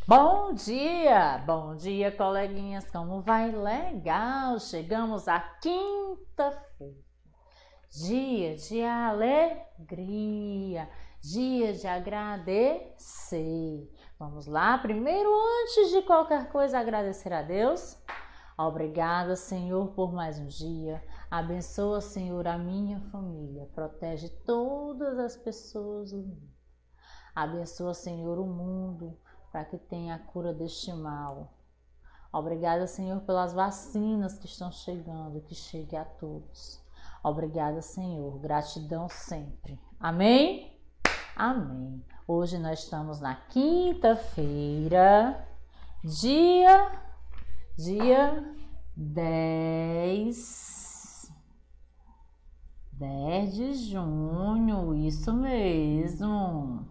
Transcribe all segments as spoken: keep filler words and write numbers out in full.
Bom dia, bom dia, coleguinhas, como vai? Legal, chegamos à quinta-feira, dia de alegria, dia de agradecer. Vamos lá, primeiro, antes de qualquer coisa, agradecer a Deus. Obrigada, Senhor, por mais um dia. Abençoa, Senhor, a minha família, protege todas as pessoas do mundo. Abençoa, Senhor, o mundo, para que tenha a cura deste mal. Obrigada, Senhor, pelas vacinas que estão chegando, que chegue a todos. Obrigada, Senhor. Gratidão sempre. Amém? Amém. Hoje nós estamos na quinta-feira, dia, dia dez, dez de junho, isso mesmo.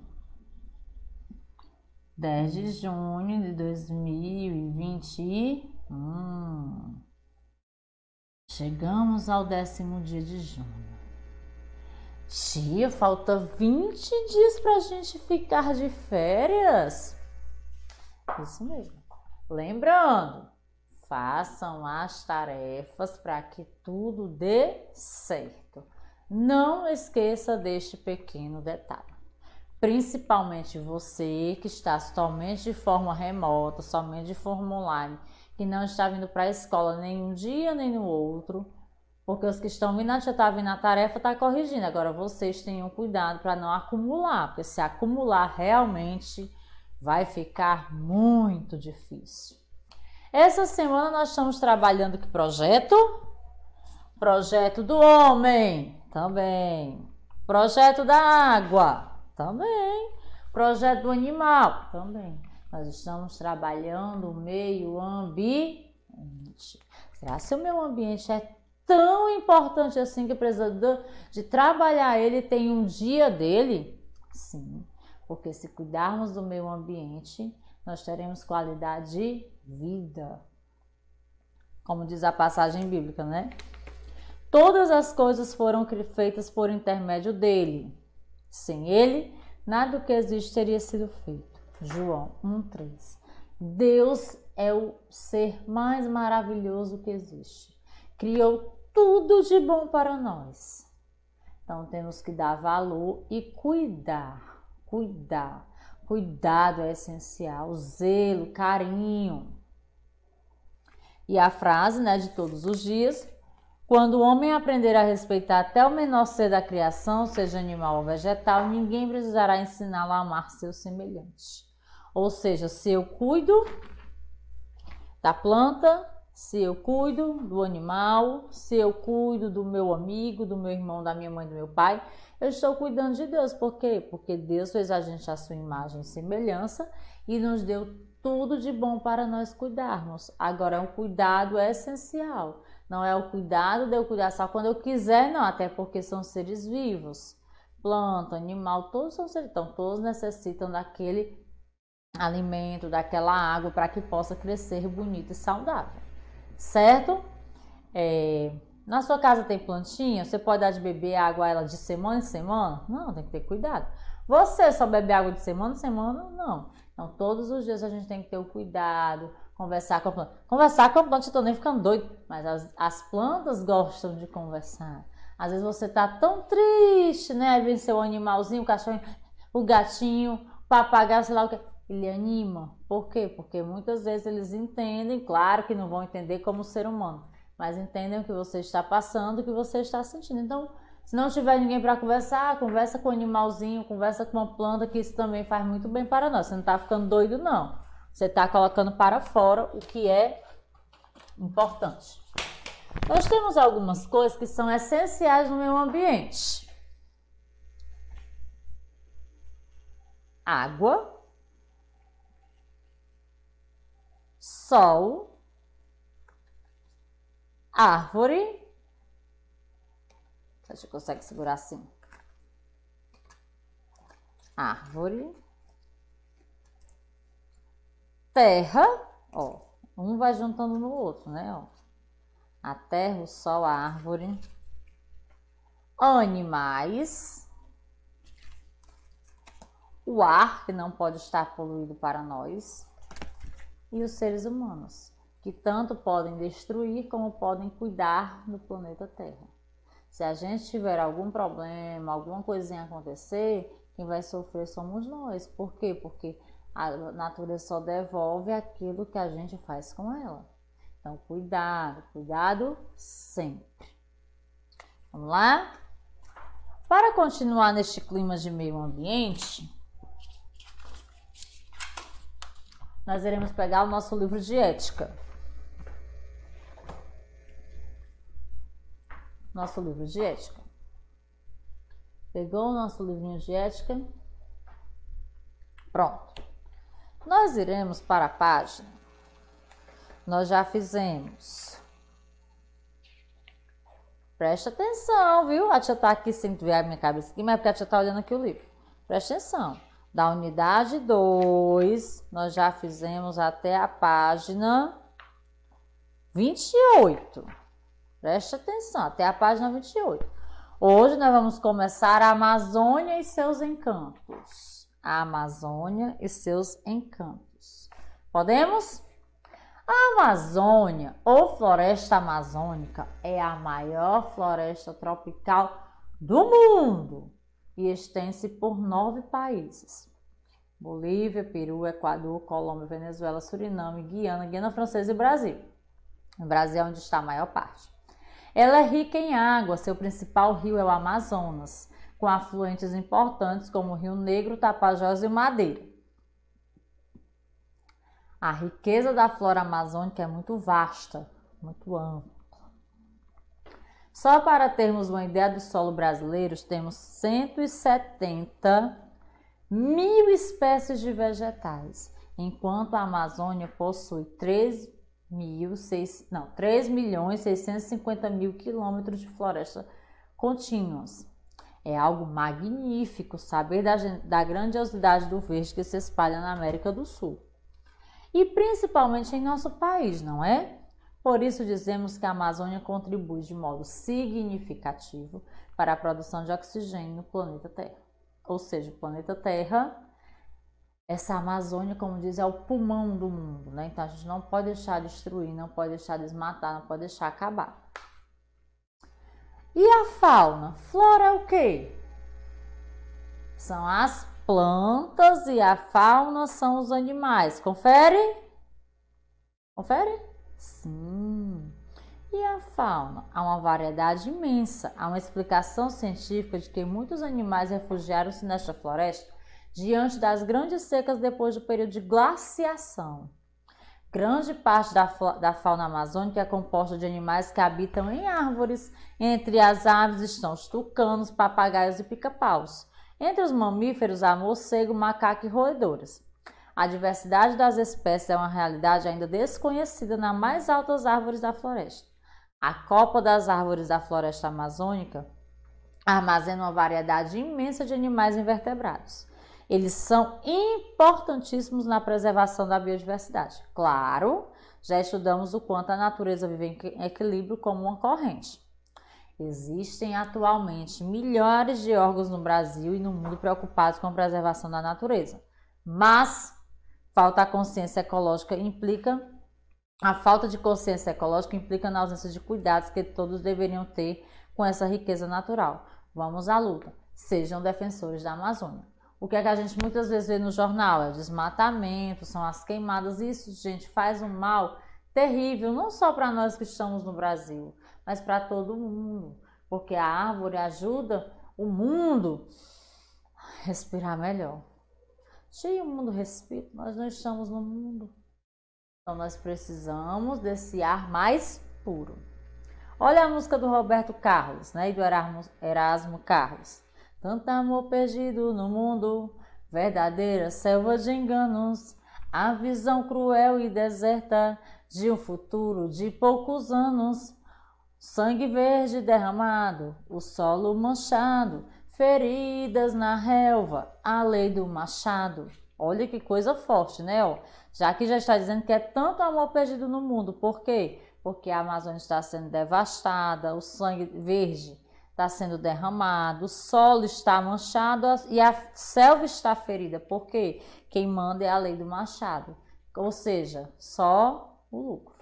dez de junho de dois mil e vinte e um. Chegamos ao décimo dia de junho. Tia, falta vinte dias para a gente ficar de férias. Isso mesmo. Lembrando, façam as tarefas para que tudo dê certo. Não esqueça deste pequeno detalhe. Principalmente você que está somente de forma remota, somente de forma online, que não está vindo para a escola nem um dia nem no outro, porque os que estão vindo, já está vindo a tarefa, está corrigindo. Agora vocês tenham cuidado para não acumular, porque se acumular realmente vai ficar muito difícil. Essa semana nós estamos trabalhando que projeto? Projeto do homem, também. Projeto da água, também. Projeto do animal, também. Nós estamos trabalhando o meio ambiente. Será que o meio ambiente é tão importante assim que precisa de, de trabalhar ele, tem um dia dele? Sim, porque se cuidarmos do meio ambiente, nós teremos qualidade de vida. Como diz a passagem bíblica, né? Todas as coisas foram feitas por intermédio dele. Sem ele, nada do que existe teria sido feito. João um, três. Deus é o ser mais maravilhoso que existe. Criou tudo de bom para nós. Então temos que dar valor e cuidar. Cuidar. Cuidado é essencial. Zelo, carinho. E a frase, né, de todos os dias: quando o homem aprender a respeitar até o menor ser da criação, seja animal ou vegetal, ninguém precisará ensiná-lo a amar seu semelhante. Ou seja, se eu cuido da planta, se eu cuido do animal, se eu cuido do meu amigo, do meu irmão, da minha mãe, do meu pai, eu estou cuidando de Deus. Por quê? Porque Deus fez a gente à sua imagem e semelhança e nos deu tudo de bom para nós cuidarmos. Agora, um cuidado é essencial. Não é o cuidado de eu cuidar só quando eu quiser, não. Até porque são seres vivos. Planta, animal, todos são seres. Então, todos necessitam daquele alimento, daquela água para que possa crescer bonito e saudável. Certo? É, na sua casa tem plantinha? Você pode dar de beber água a ela de semana em semana? Não, tem que ter cuidado. Você só bebe água de semana em semana? Não. Então, todos os dias a gente tem que ter o cuidado, conversar com a planta. Conversar com a planta, eu tô nem ficando doido, mas as, as plantas gostam de conversar. Às vezes você tá tão triste, né? Aí vem seu animalzinho, o cachorro, o gatinho, o papagaio, sei lá o que. Ele anima. Por quê? Porque muitas vezes eles entendem, claro que não vão entender como ser humano, mas entendem o que você está passando, o que você está sentindo. Então, se não tiver ninguém para conversar, conversa com o animalzinho, conversa com uma planta, que isso também faz muito bem para nós. Você não está ficando doido, não. Você está colocando para fora o que é importante. Nós temos algumas coisas que são essenciais no meio ambiente. Água, sol, árvore. Você consegue segurar assim? Árvore, terra, ó, um vai juntando no outro, né, ó. A terra, o sol, a árvore, animais, o ar, que não pode estar poluído para nós, e os seres humanos, que tanto podem destruir como podem cuidar do planeta Terra. Se a gente tiver algum problema, alguma coisinha acontecer, quem vai sofrer somos nós. Por quê? Porque a natureza só devolve aquilo que a gente faz com ela. Então, cuidado, cuidado sempre. Vamos lá? Para continuar neste clima de meio ambiente, nós iremos pegar o nosso livro de ética. Nosso livro de ética. Pegou o nosso livrinho de ética? Pronto. Nós iremos para a página. Nós já fizemos. Presta atenção, viu? A tia tá aqui sem ver a minha cabeça aqui, mas é porque a tia tá olhando aqui o livro. Presta atenção. Da unidade dois, nós já fizemos até a página vinte e oito. Presta atenção, até a página vinte e oito. Hoje nós vamos começar a Amazônia e seus encantos. A Amazônia e seus encantos. Podemos? A Amazônia, ou floresta amazônica, é a maior floresta tropical do mundo e estende-se por nove países. Bolívia, Peru, Equador, Colômbia, Venezuela, Suriname, Guiana, Guiana Francesa e Brasil. O Brasil é onde está a maior parte. Ela é rica em água, seu principal rio é o Amazonas, com afluentes importantes como o Rio Negro, Tapajós e Madeira. A riqueza da flora amazônica é muito vasta, muito ampla. Só para termos uma ideia do solo brasileiro, temos cento e setenta mil espécies de vegetais, enquanto a Amazônia possui três milhões seiscentos e cinquenta mil quilômetros de floresta contínuas. É algo magnífico saber da, da grandiosidade do verde que se espalha na América do Sul. E principalmente em nosso país, não é? Por isso dizemos que a Amazônia contribui de modo significativo para a produção de oxigênio no planeta Terra. Ou seja, o planeta Terra, essa Amazônia, como diz, é o pulmão do mundo, né? Então a gente não pode deixar destruir, não pode deixar desmatar, não pode deixar acabar. E a fauna? Flora é o quê? São as plantas e a fauna são os animais. Confere? Confere? Sim. E a fauna? Há uma variedade imensa. Há uma explicação científica de que muitos animais refugiaram-se nesta floresta diante das grandes secas depois do período de glaciação. Grande parte da, da fauna amazônica é composta de animais que habitam em árvores. Entre as aves estão os tucanos, papagaios e pica-paus. Entre os mamíferos há morcego, macaco e roedores. A diversidade das espécies é uma realidade ainda desconhecida nas mais altas árvores da floresta. A copa das árvores da floresta amazônica armazena uma variedade imensa de animais invertebrados. Eles são importantíssimos na preservação da biodiversidade. Claro, já estudamos o quanto a natureza vive em equilíbrio como uma corrente. Existem atualmente milhares de órgãos no Brasil e no mundo preocupados com a preservação da natureza. Mas falta a consciência ecológica implica, a falta de consciência ecológica implica na ausência de cuidados que todos deveriam ter com essa riqueza natural. Vamos à luta. Sejam defensores da Amazônia. O que é que a gente muitas vezes vê no jornal? É o desmatamento, são as queimadas. Isso, gente, faz um mal terrível, não só para nós que estamos no Brasil, mas para todo mundo. Porque a árvore ajuda o mundo a respirar melhor. Se o mundo respira, nós não estamos no mundo. Então nós precisamos desse ar mais puro. Olha a música do Roberto Carlos, né, e do Erasmo, Erasmo Carlos. Tanto amor perdido no mundo, verdadeira selva de enganos, a visão cruel e deserta de um futuro de poucos anos. Sangue verde derramado, o solo manchado, feridas na relva, a lei do machado. Olha que coisa forte, né? Ó, já que já está dizendo que é tanto amor perdido no mundo. Por quê? Porque a Amazônia está sendo devastada, o sangue verde está sendo derramado, o solo está manchado e a selva está ferida. Por quê? Quem manda é a lei do machado. ou seja, só o lucro.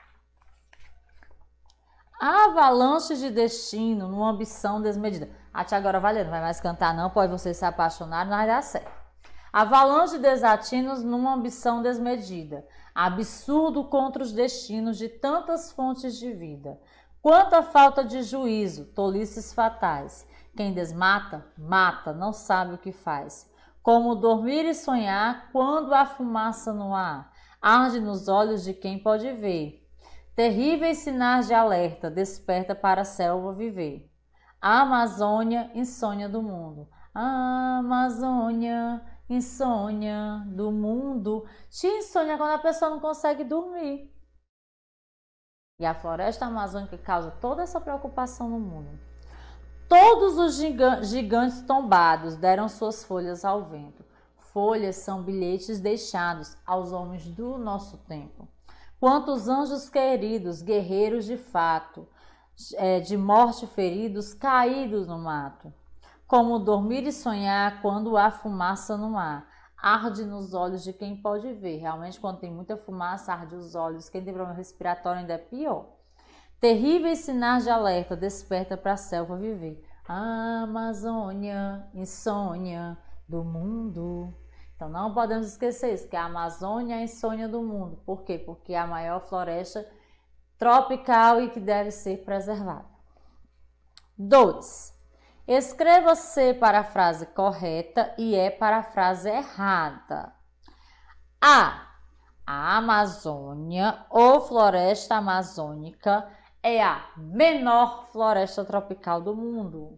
Avalanche de destino numa ambição desmedida. A tia agora vai ler, não vai mais cantar não, pode vocês se apaixonarem, não vai dar certo. Avalanche de desatinos numa ambição desmedida. Absurdo contra os destinos de tantas fontes de vida. Quanta falta de juízo, tolices fatais. Quem desmata, mata, não sabe o que faz. Como dormir e sonhar quando há fumaça no ar. Arde nos olhos de quem pode ver. Terríveis sinais de alerta, desperta para a selva viver. A Amazônia, insônia do mundo. A Amazônia, insônia do mundo. Te insônia quando a pessoa não consegue dormir. E a floresta amazônica causa toda essa preocupação no mundo. Todos os gigantes tombados deram suas folhas ao vento. Folhas são bilhetes deixados aos homens do nosso tempo. Quantos anjos queridos, guerreiros de fato, de morte feridos, caídos no mato. Como dormir e sonhar quando há fumaça no mar. Arde nos olhos de quem pode ver. Realmente, quando tem muita fumaça, arde os olhos. Quem tem problema respiratório ainda é pior. Terríveis sinais de alerta, desperta para a selva viver. A Amazônia, insônia do mundo. Então, não podemos esquecer isso, que a Amazônia é a insônia do mundo. Por quê? Porque é a maior floresta tropical e que deve ser preservada. dois. Escreva C para a frase correta e E para a frase errada. A. A Amazônia ou floresta amazônica é a menor floresta tropical do mundo.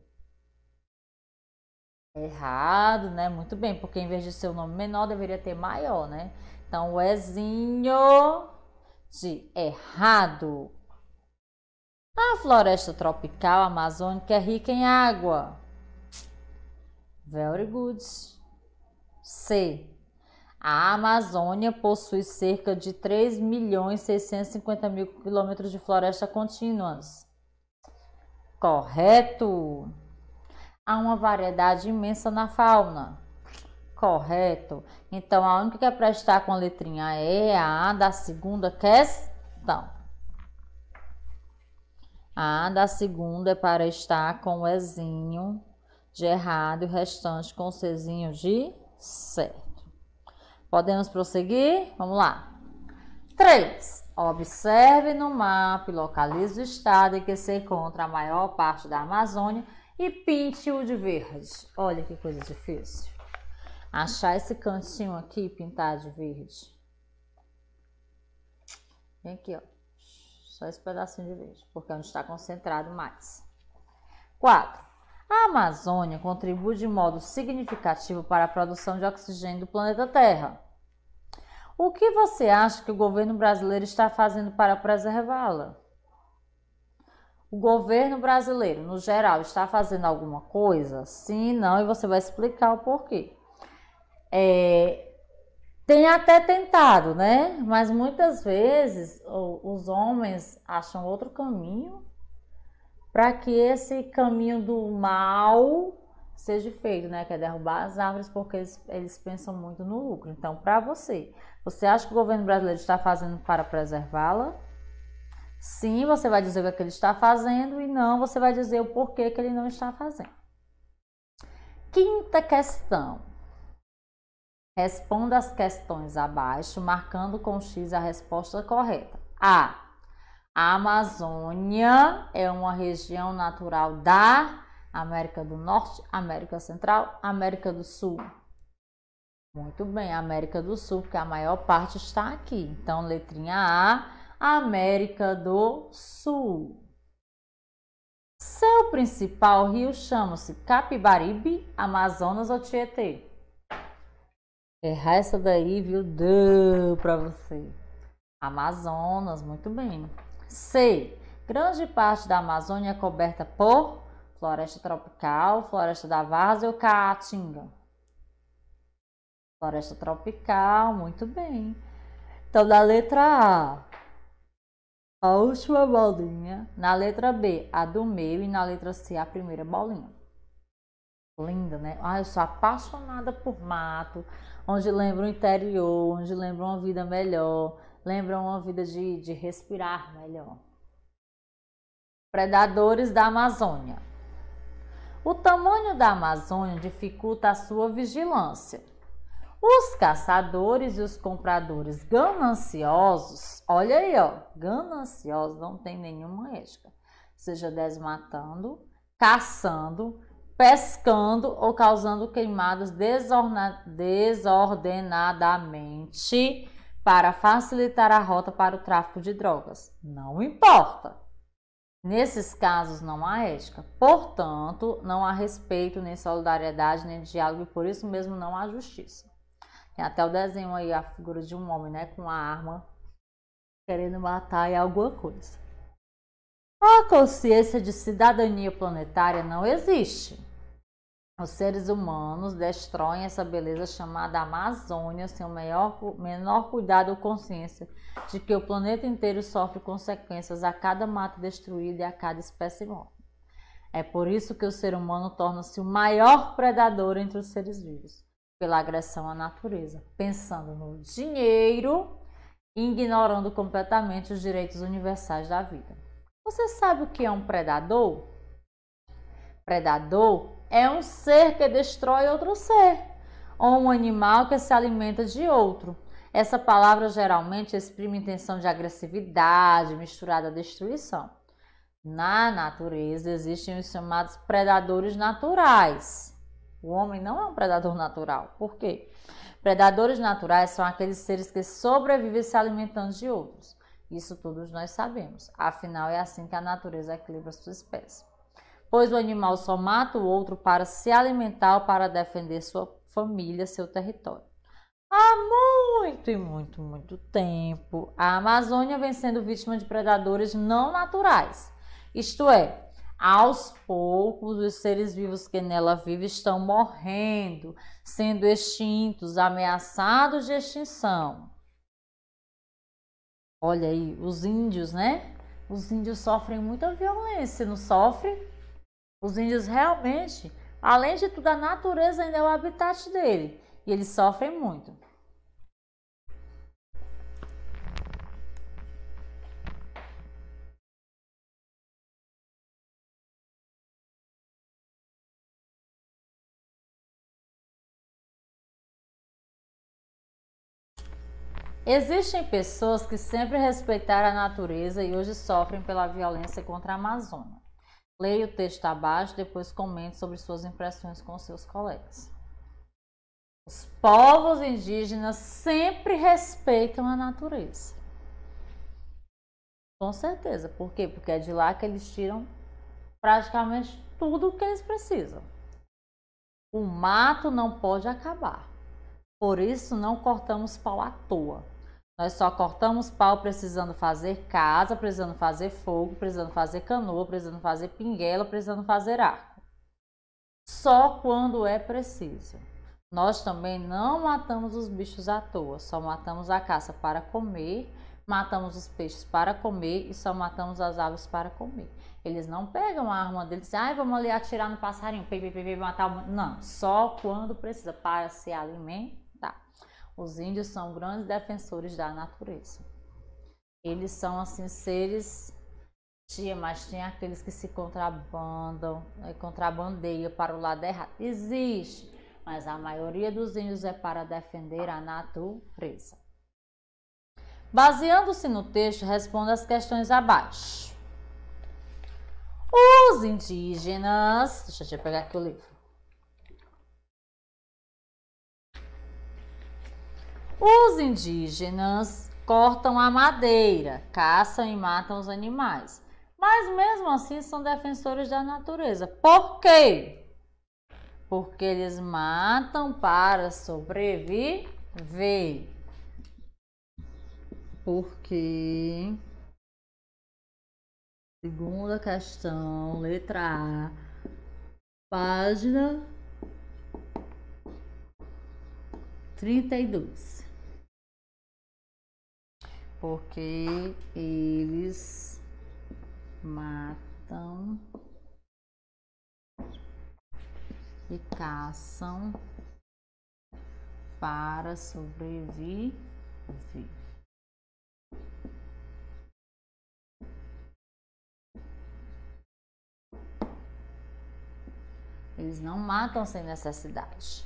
Errado, né? Muito bem, porque em vez de ser o nome menor, deveria ter maior, né? Então, o Ezinho de errado. A floresta tropical amazônica é rica em água. Very good. C. A Amazônia possui cerca de três milhões seiscentos e cinquenta mil quilômetros de floresta contínuas. Correto. Há uma variedade imensa na fauna. Correto. Então, a única que é para estar com a letrinha E é a A da segunda questão. A A da segunda é para estar com o Ezinho de errado e o restante com o Czinho de certo. Podemos prosseguir? Vamos lá. três. Observe no mapa e localize o estado em que se encontra a maior parte da Amazônia e pinte-o de verde. Olha que coisa difícil. Achar esse cantinho aqui e pintar de verde. Vem aqui, ó. Só esse pedacinho de verde, porque é onde está concentrado mais. quatro. A Amazônia contribui de modo significativo para a produção de oxigênio do planeta Terra. O que você acha que o governo brasileiro está fazendo para preservá-la? O governo brasileiro, no geral, está fazendo alguma coisa? Sim, não, e você vai explicar o porquê. É, tem até tentado, né? Mas muitas vezes os homens acham outro caminho para que esse caminho do mal seja feito, né? Que é derrubar as árvores, porque eles, eles pensam muito no lucro. Então, para você, você acha que o governo brasileiro está fazendo para preservá-la? Sim, você vai dizer o que ele está fazendo, e não, você vai dizer o porquê que ele não está fazendo. Quinta questão. Responda as questões abaixo, marcando com X a resposta correta. A. A Amazônia é uma região natural da América do Norte, América Central, América do Sul. Muito bem, América do Sul, porque a maior parte está aqui. Então, letrinha A, América do Sul. Seu principal rio chama-se Capibaribe, Amazonas ou Tietê? Errar essa daí, viu? Deu para você. Amazonas, muito bem. C. Grande parte da Amazônia é coberta por floresta tropical, floresta da várzea ou caatinga? Floresta tropical, muito bem. Então, da letra A, a última bolinha. Na letra B, a do meio. E na letra C, a primeira bolinha. Linda, né? Ah, eu sou apaixonada por mato, onde lembra o interior, onde lembra uma vida melhor, lembra uma vida de, de respirar melhor. Predadores da Amazônia. O tamanho da Amazônia dificulta a sua vigilância. Os caçadores e os compradores gananciosos, olha aí, ó, gananciosos, não tem nenhuma ética, seja desmatando, caçando, pescando ou causando queimadas desordenadamente para facilitar a rota para o tráfico de drogas. Não importa. Nesses casos não há ética, portanto, não há respeito, nem solidariedade, nem diálogo, e por isso mesmo não há justiça. Tem até o desenho aí, a figura de um homem, né, com a arma, querendo matar alguma coisa. A consciência de cidadania planetária não existe. Os seres humanos destroem essa beleza chamada Amazônia sem o maior, menor cuidado ou consciência de que o planeta inteiro sofre consequências a cada mata destruída e a cada espécie morta. É por isso que o ser humano torna-se o maior predador entre os seres vivos, pela agressão à natureza, pensando no dinheiro e ignorando completamente os direitos universais da vida. Você sabe o que é um predador? Predador é um ser que destrói outro ser, ou um animal que se alimenta de outro. Essa palavra geralmente exprime intenção de agressividade misturada à destruição. Na natureza existem os chamados predadores naturais. O homem não é um predador natural. Por quê? Predadores naturais são aqueles seres que sobrevivem se alimentando de outros. Isso todos nós sabemos. Afinal, é assim que a natureza equilibra sua espécie. Pois o animal só mata o outro para se alimentar ou para defender sua família, seu território. Há muito e muito, muito tempo, a Amazônia vem sendo vítima de predadores não naturais. Isto é, aos poucos, os seres vivos que nela vivem estão morrendo, sendo extintos, ameaçados de extinção. Olha aí, os índios, né? Os índios sofrem muita violência, não sofrem? Os índios realmente, além de tudo, a natureza ainda é o habitat dele. E eles sofrem muito. Existem pessoas que sempre respeitaram a natureza e hoje sofrem pela violência contra a Amazônia. Leia o texto abaixo, depois comente sobre suas impressões com seus colegas. Os povos indígenas sempre respeitam a natureza. Com certeza. Por quê? Porque é de lá que eles tiram praticamente tudo o que eles precisam. O mato não pode acabar. Por isso não cortamos pau à toa. Nós só cortamos pau precisando fazer casa, precisando fazer fogo, precisando fazer canoa, precisando fazer pinguela, precisando fazer arco. Só quando é preciso. Nós também não matamos os bichos à toa, só matamos a caça para comer, matamos os peixes para comer e só matamos as aves para comer. Eles não pegam a arma deles e dizem, ah, vamos ali atirar no passarinho, pe, pe, pe, pe, matar o... Não, só quando precisa, para se alimentar. Os índios são grandes defensores da natureza. Eles são, assim, seres... Tia, mas tem aqueles que se contrabandam, contrabandeiam para o lado errado. Existe, mas a maioria dos índios é para defender a natureza. Baseando-se no texto, responda as questões abaixo. Os indígenas... Deixa eu pegar aqui o livro. Os indígenas cortam a madeira, caçam e matam os animais. Mas mesmo assim são defensores da natureza. Por quê? Porque eles matam para sobreviver. Porque, segunda questão, letra A, página trinta e dois. Porque eles matam e caçam para sobreviver. Eles não matam sem necessidade.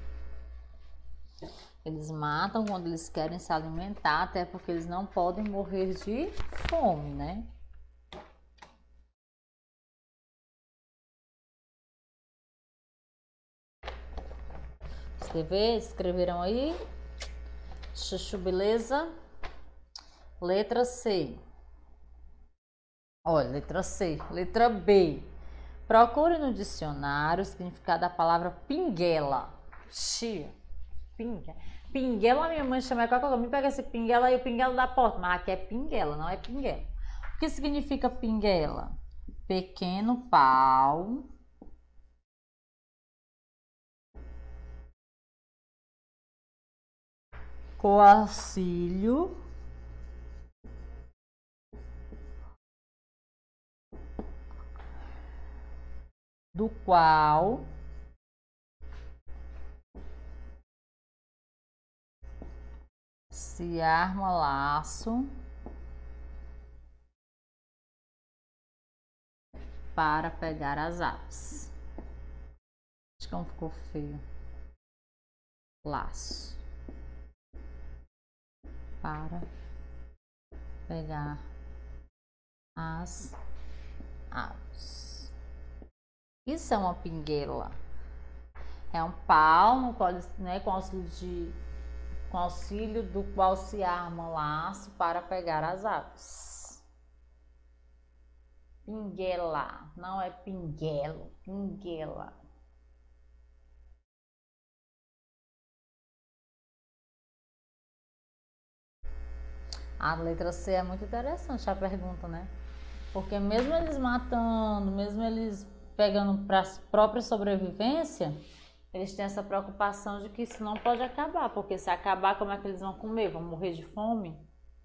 Eles matam quando eles querem se alimentar, até porque eles não podem morrer de fome, né? Escrever? Escreveram aí? Chuchu, beleza? Letra C. Olha, letra C. Letra B. Procure no dicionário o significado da palavra pinguela. Xia. Pinguela. Pinguela, minha mãe chama qualquer coisa. Me pega esse pinguela aí, o pinguela da porta. Mas aqui é pinguela, não é pinguela. O que significa pinguela? Pequeno pau. Coacilho. Do qual se arma laço para pegar as aves. Acho que não ficou feio. Laço para pegar as aves. Isso é uma pinguela. É um pau no qual, né, com auxílio de, com auxílio do qual se arma laço para pegar as aves. Pinguela, não é pinguelo, pinguela. A letra C é muito interessante a pergunta, né? Porque mesmo eles matando, mesmo eles pegando para a própria sobrevivência, eles têm essa preocupação de que isso não pode acabar, porque se acabar, como é que eles vão comer? Vão morrer de fome?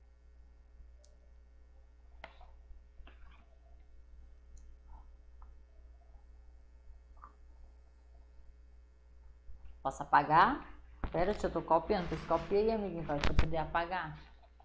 Posso apagar? Pera, eu tô copiando, você copia aí, amiguinho, para eu poder apagar.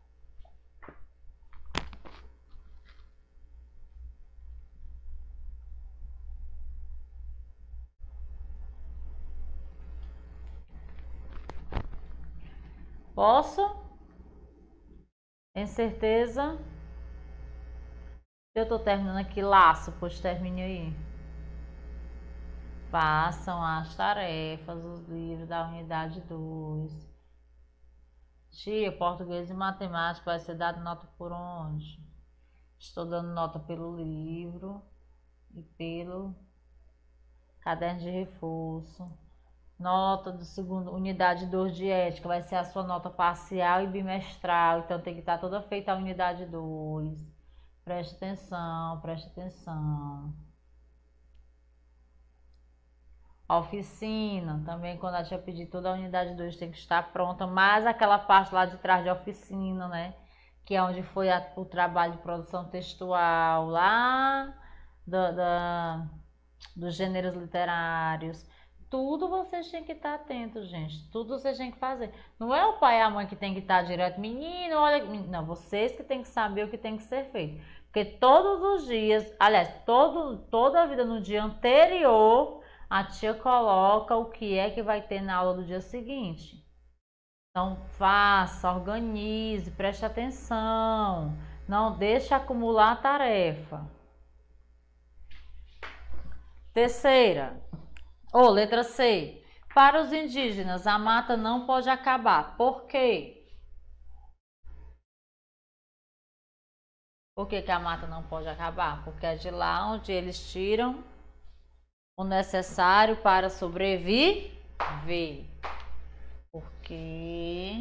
Posso? Tem certeza? Eu tô terminando aqui laço, pois termine aí. Façam as tarefas, os livros da unidade dois. Tia, português e matemática vai ser dado nota por onde? Estou dando nota pelo livro e pelo caderno de reforço. Nota do segundo, unidade dois de ética, vai ser a sua nota parcial e bimestral, então tem que estar toda feita a unidade dois. Preste atenção, preste atenção. Oficina, também quando a tia pedir toda a unidade dois tem que estar pronta, mas aquela parte lá de trás de oficina, né? Que é onde foi a, o trabalho de produção textual lá do, da, dos gêneros literários. Tudo vocês têm que estar atentos, gente. Tudo vocês têm que fazer. Não é o pai e a mãe que tem que estar direto, menino, olha. Não, vocês que tem que saber o que tem que ser feito. Porque todos os dias, aliás, todo, toda a vida no dia anterior, a tia coloca o que é que vai ter na aula do dia seguinte. Então, faça, organize, preste atenção. Não deixe acumular a tarefa. Terceira. Ou, oh, letra C. Para os indígenas, a mata não pode acabar. Por quê? Por que que a mata não pode acabar? Porque é de lá onde eles tiram o necessário para sobreviver. Porque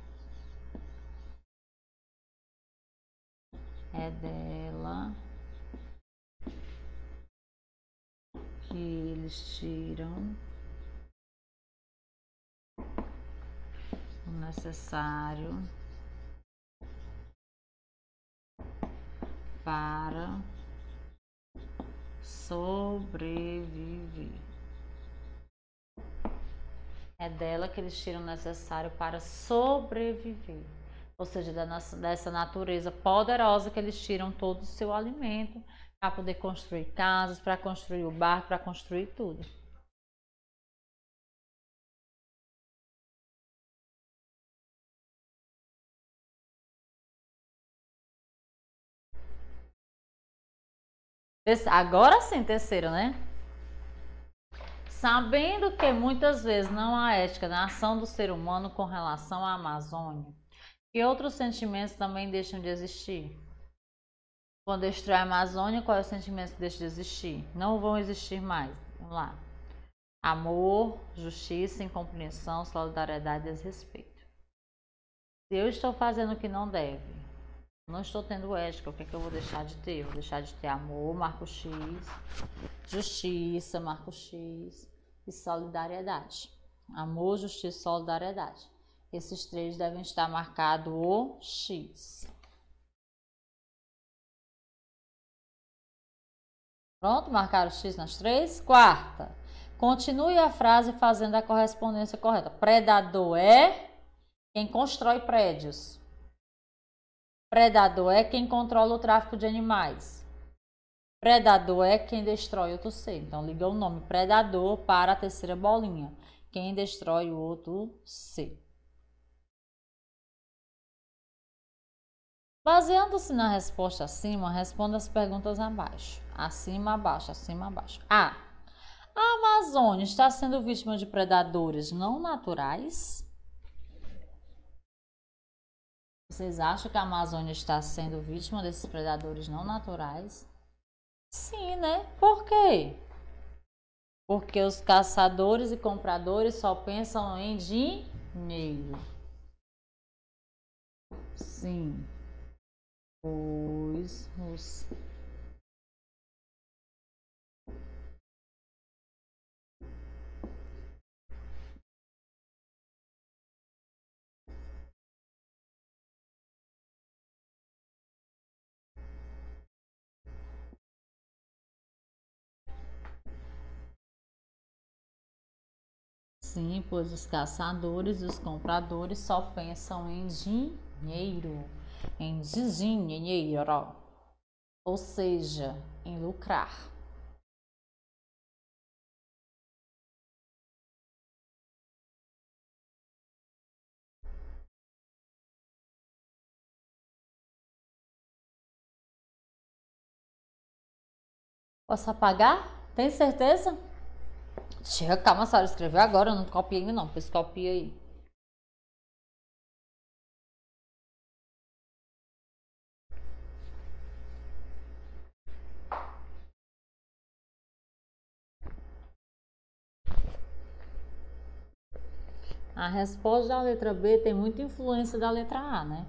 é dela que eles tiram o necessário para sobreviver. É dela que eles tiram o necessário para sobreviver. Ou seja, dessa natureza poderosa que eles tiram todo o seu alimento para poder construir casas, para construir o barco, para construir tudo. Agora sim, terceiro, né? Sabendo que muitas vezes não há ética na ação do ser humano com relação à Amazônia, e outros sentimentos também deixam de existir. Quando destrói a Amazônia, qual é o sentimento que deixa de existir? Não vão existir mais. Vamos lá. Amor, justiça, incompreensão, solidariedade e desrespeito. Se eu estou fazendo o que não deve, não estou tendo ética, o que é que eu vou deixar de ter? Eu vou deixar de ter amor, marco X, justiça, marco X e solidariedade. Amor, justiça e solidariedade. Esses três devem estar marcado o X. Pronto, marcaram o X nas três. Quarta. Continue a frase fazendo a correspondência correta. Predador é quem constrói prédios. Predador é quem controla o tráfico de animais. Predador é quem destrói outro ser. Então, liga o nome predador para a terceira bolinha. Quem destrói o outro ser. Baseando-se na resposta acima, responda as perguntas abaixo. Acima, abaixo, acima, abaixo. A. A Amazônia está sendo vítima de predadores não naturais? Vocês acham que a Amazônia está sendo vítima desses predadores não naturais? Sim, né? Por quê? Porque os caçadores e compradores só pensam em dinheiro. Sim. Pois os Sim, pois os caçadores e os compradores só pensam em dinheiro, em dinheiro, ou seja, em lucrar. Posso apagar? Tem certeza? Chega, calma, Sara, escreveu agora, eu não copiei ainda não, pois copia aí. A resposta da letra B tem muita influência da letra A, né?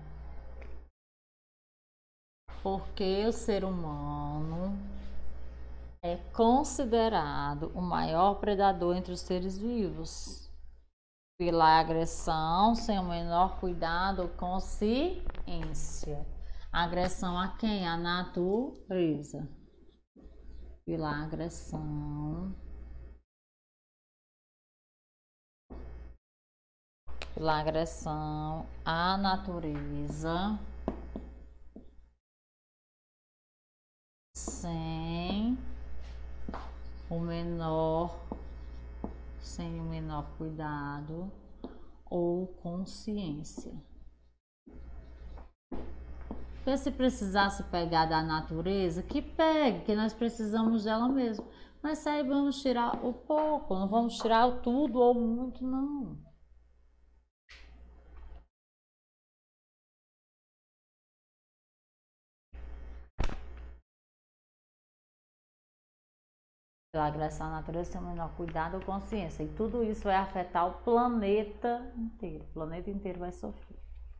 Porque o ser humano é considerado o maior predador entre os seres vivos, pela agressão sem o menor cuidado ou consciência. Agressão a quem? A natureza. Pela agressão. Pela agressão à natureza. Sem o menor, sem o menor cuidado ou consciência. Porque se precisasse pegar da natureza, que pegue, que nós precisamos dela mesmo. Mas aí vamos tirar o pouco, não vamos tirar o tudo ou muito, não. Pela agressão à natureza sem o menor cuidado ou consciência. E tudo isso vai afetar o planeta inteiro. O planeta inteiro vai sofrer.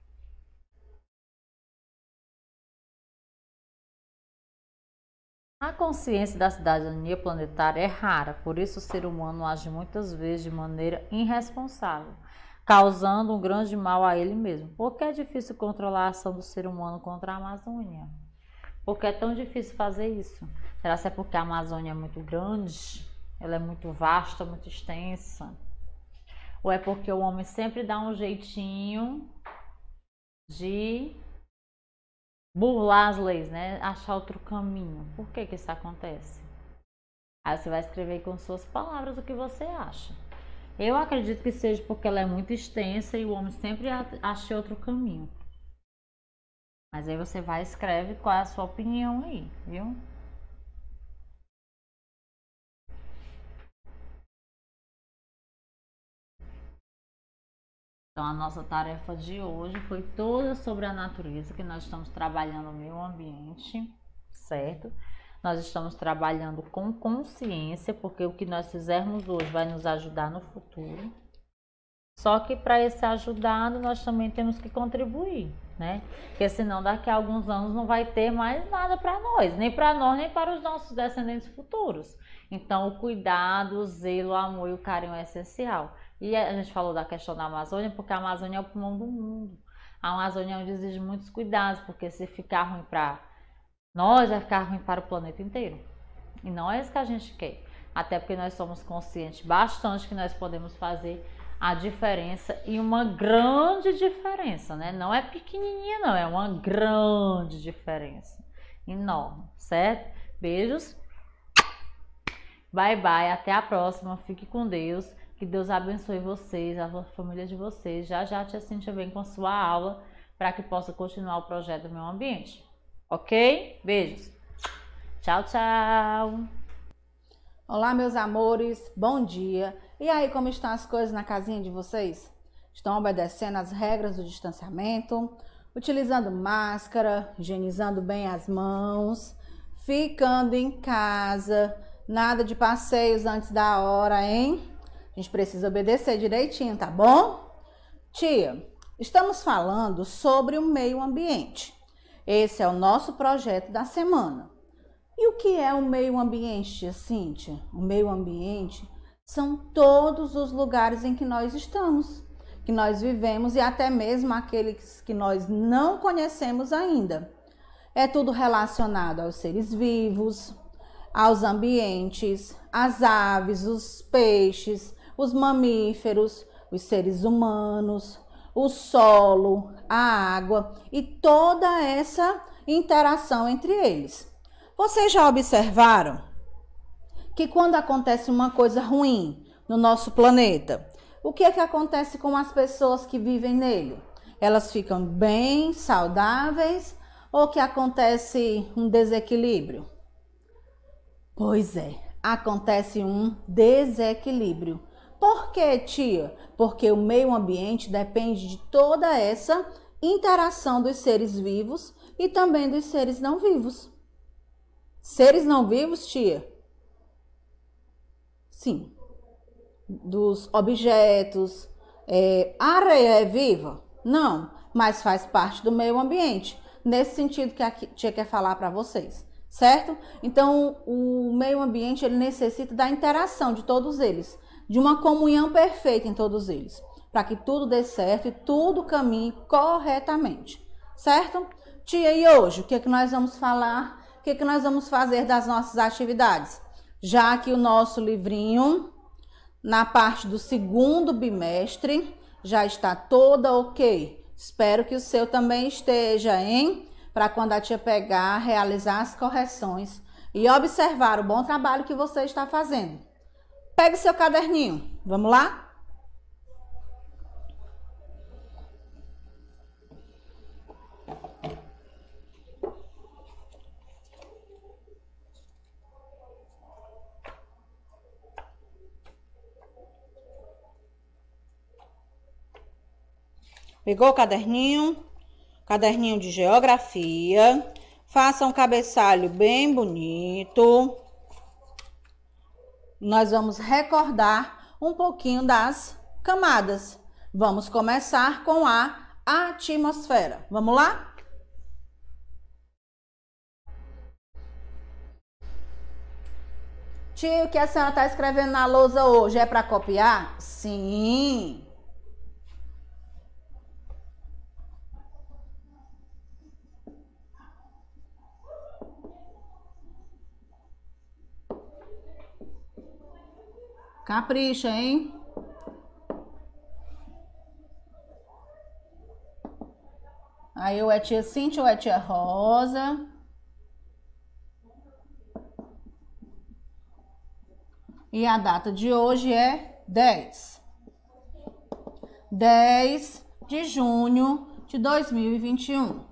A consciência da cidadania planetária é rara, por isso o ser humano age muitas vezes de maneira irresponsável, causando um grande mal a ele mesmo. Por que é difícil controlar a ação do ser humano contra a Amazônia? Por que é tão difícil fazer isso? Será que é porque a Amazônia é muito grande? Ela é muito vasta, muito extensa? Ou é porque o homem sempre dá um jeitinho de burlar as leis, né? Achar outro caminho. Por que que isso acontece? Aí você vai escrever com suas palavras o que você acha. Eu acredito que seja porque ela é muito extensa e o homem sempre acha outro caminho. Mas aí você vai e escreve qual é a sua opinião aí, viu? Então a nossa tarefa de hoje foi toda sobre a natureza, que nós estamos trabalhando o meio ambiente, certo? Nós estamos trabalhando com consciência, porque o que nós fizermos hoje vai nos ajudar no futuro. Só que para esse ajudado nós também temos que contribuir, né? Porque senão daqui a alguns anos não vai ter mais nada para nós, nem para nós, nem para os nossos descendentes futuros. Então o cuidado, o zelo, o amor e o carinho é essencial. E a gente falou da questão da Amazônia, porque a Amazônia é o pulmão do mundo. A Amazônia é onde exige muitos cuidados, porque se ficar ruim para nós, vai ficar ruim para o planeta inteiro. E não é isso que a gente quer. Até porque nós somos conscientes bastante que nós podemos fazer a diferença, e uma grande diferença, né? Não é pequenininha não, é uma grande diferença. Enorme, certo? Beijos. Bye, bye. Até a próxima. Fique com Deus. Que Deus abençoe vocês, a família de vocês. Já já Tia Cíntia vem com a sua aula para que possa continuar o projeto do Meio Ambiente. Ok? Beijos. Tchau, tchau. Olá, meus amores. Bom dia. E aí, como estão as coisas na casinha de vocês? Estão obedecendo às regras do distanciamento? Utilizando máscara, higienizando bem as mãos, ficando em casa, nada de passeios antes da hora, hein? A gente precisa obedecer direitinho, tá bom? Tia, estamos falando sobre o meio ambiente. Esse é o nosso projeto da semana. E o que é o meio ambiente, tia Cíntia? O meio ambiente são todos os lugares em que nós estamos, que nós vivemos e até mesmo aqueles que nós não conhecemos ainda. É tudo relacionado aos seres vivos, aos ambientes, às aves, os peixes, os mamíferos, os seres humanos, o solo, a água e toda essa interação entre eles. Vocês já observaram que quando acontece uma coisa ruim no nosso planeta, o que é que acontece com as pessoas que vivem nele? Elas ficam bem, saudáveis, ou que acontece um desequilíbrio? Pois é, acontece um desequilíbrio. Por quê, tia? Porque o meio ambiente depende de toda essa interação dos seres vivos e também dos seres não vivos. Seres não vivos, tia? Sim. Dos objetos. É, a areia é viva? Não, mas faz parte do meio ambiente. Nesse sentido que a tia quer falar para vocês, certo? Então, o meio ambiente ele necessita da interação de todos eles, de uma comunhão perfeita em todos eles, para que tudo dê certo e tudo caminhe corretamente, certo? Tia, e hoje, o que é que nós vamos falar? O que é que nós vamos fazer das nossas atividades? Já que o nosso livrinho, na parte do segundo bimestre, já está toda ok. Espero que o seu também esteja, hein? Para quando a tia pegar, realizar as correções e observar o bom trabalho que você está fazendo. Pegue seu caderninho. Vamos lá? Pegou o caderninho? Caderninho de geografia. Faça um cabeçalho bem bonito. Nós vamos recordar um pouquinho das camadas. Vamos começar com a atmosfera. Vamos lá? Tio, o que a senhora está escrevendo na lousa hoje é para copiar? Sim. Capricha, hein? Aí ou é tia Cíntia ou é tia Rosa. E a data de hoje é dez. dez de junho de dois mil e vinte e um.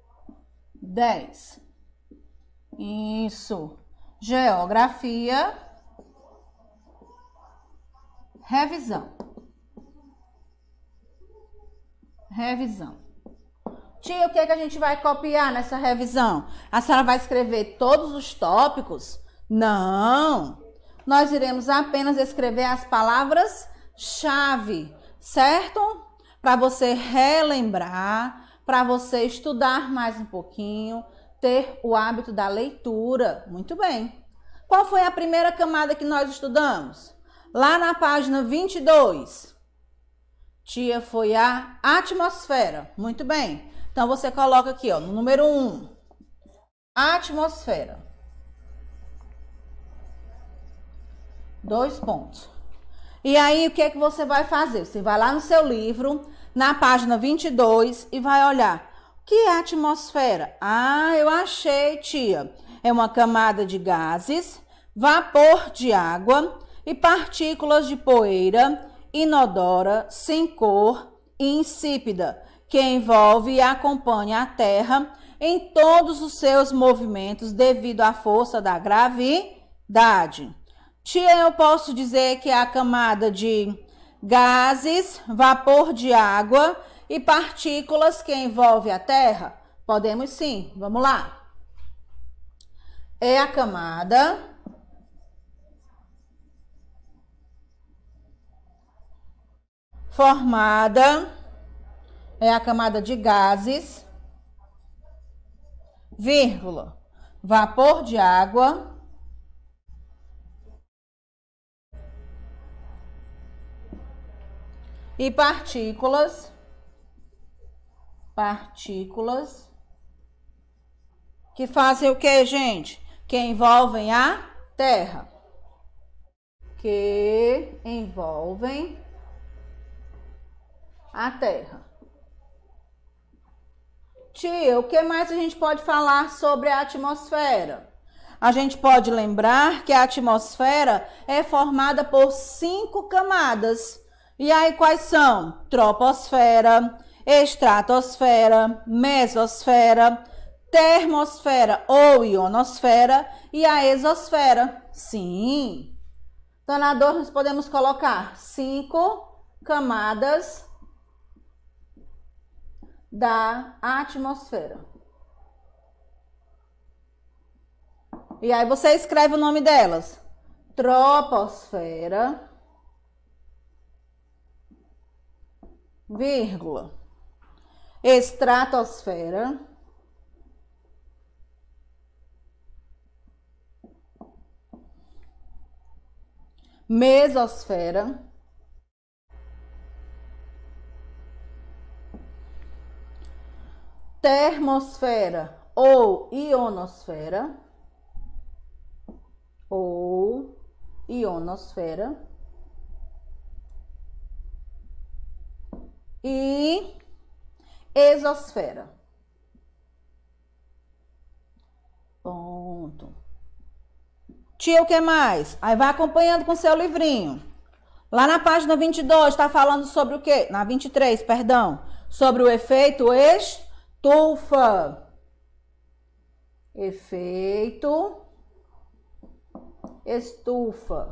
dez. Isso. Geografia. Revisão. Revisão. Tia, o que é que a gente vai copiar nessa revisão? A senhora vai escrever todos os tópicos? Não. Nós iremos apenas escrever as palavras-chave, certo? Para você relembrar, para você estudar mais um pouquinho, ter o hábito da leitura. Muito bem. Qual foi a primeira camada que nós estudamos? Lá na página vinte e dois. Tia, foi a atmosfera. Muito bem. Então, você coloca aqui, ó, no número um. Atmosfera. Dois pontos. E aí, o que é que você vai fazer? Você vai lá no seu livro, na página vinte e dois, e vai olhar. O que é atmosfera? Ah, eu achei, tia. É uma camada de gases, vapor de água e partículas de poeira inodora, sem cor e insípida, que envolve e acompanha a Terra em todos os seus movimentos devido à força da gravidade. Tia, eu posso dizer que é a camada de gases, vapor de água e partículas que envolve a Terra? Podemos sim. Vamos lá. É a camada formada, é a camada de gases, vírgula, vapor de água, e partículas, partículas, que fazem o que, gente? Que envolvem a Terra. Que envolvem a Terra. Tia, o que mais a gente pode falar sobre a atmosfera? A gente pode lembrar que a atmosfera é formada por cinco camadas. E aí, quais são? Troposfera, estratosfera, mesosfera, termosfera ou ionosfera e a exosfera. Sim. Dona Dor, nós podemos colocar cinco camadas da atmosfera. E aí você escreve o nome delas. Troposfera, vírgula, estratosfera, mesosfera, termosfera ou ionosfera, ou ionosfera, e exosfera. Ponto. Tia, o que mais? Aí vai acompanhando com seu livrinho. Lá na página vinte e dois está falando sobre o quê? Na vinte e três, perdão. Sobre o efeito estufa. Efeito estufa.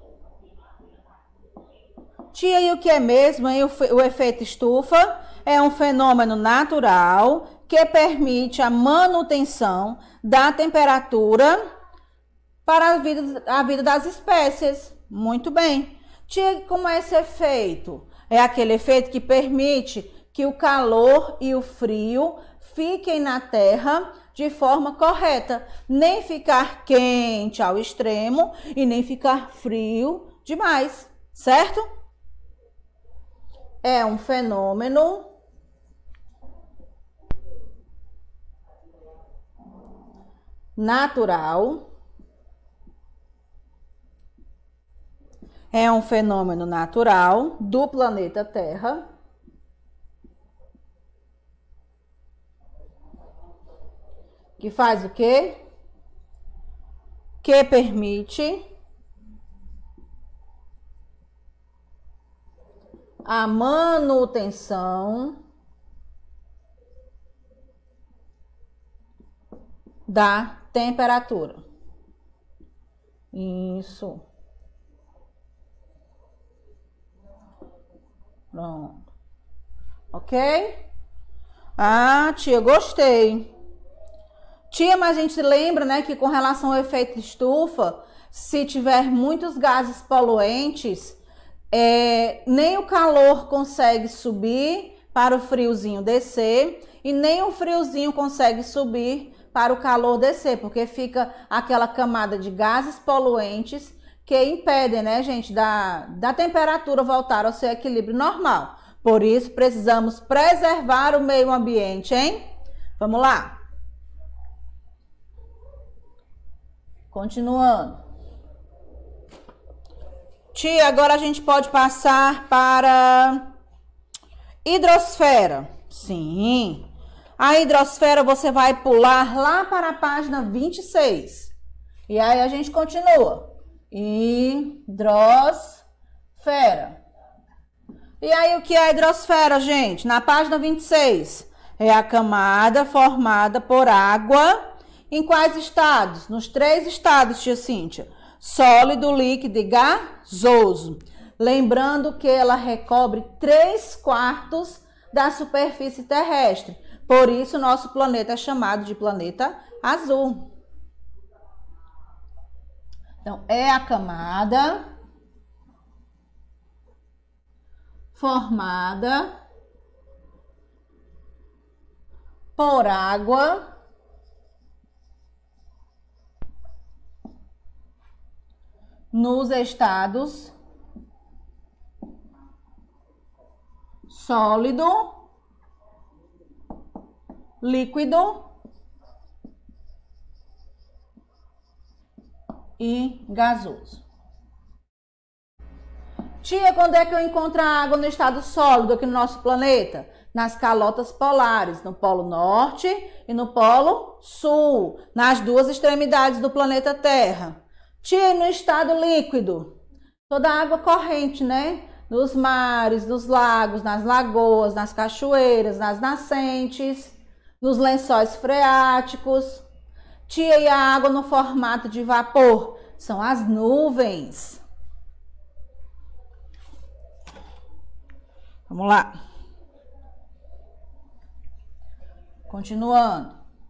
Tia, e o que é mesmo, hein? O, o efeito estufa é um fenômeno natural que permite a manutenção da temperatura para a vida, a vida das espécies. Muito bem. Tia, como é esse efeito? É aquele efeito que permite que o calor e o frio fiquem na Terra de forma correta. Nem ficar quente ao extremo e nem ficar frio demais, certo? É um fenômeno natural. É um fenômeno natural do planeta Terra que faz o quê? Que permite a manutenção da temperatura. Isso. Pronto. Ok? Ah, tia, gostei. Tia, mas a gente lembra, né, que com relação ao efeito estufa, se tiver muitos gases poluentes, é, nem o calor consegue subir para o friozinho descer e nem o friozinho consegue subir para o calor descer, porque fica aquela camada de gases poluentes que impedem, né, gente, da, da temperatura voltar ao seu equilíbrio normal. Por isso, precisamos preservar o meio ambiente, hein? Vamos lá. Continuando. Tia, agora a gente pode passar para hidrosfera. Sim. A hidrosfera você vai pular lá para a página vinte e seis. E aí a gente continua. Hidrosfera. E aí o que é a hidrosfera, gente? Na página vinte e seis. É a camada formada por água. Em quais estados? Nos três estados, tia Cíntia. Sólido, líquido e gasoso. Lembrando que ela recobre três quartos da superfície terrestre. Por isso, nosso planeta é chamado de planeta azul. Então, é a camada formada por água nos estados sólido, líquido e gasoso. Tia, quando é que eu encontro a água no estado sólido aqui no nosso planeta? Nas calotas polares, no Polo Norte e no Polo Sul, nas duas extremidades do planeta Terra. Tia, no estado líquido, toda a água corrente, né? Nos mares, nos lagos, nas lagoas, nas cachoeiras, nas nascentes, nos lençóis freáticos. Tia, e a água no formato de vapor? São as nuvens. Vamos lá. Continuando.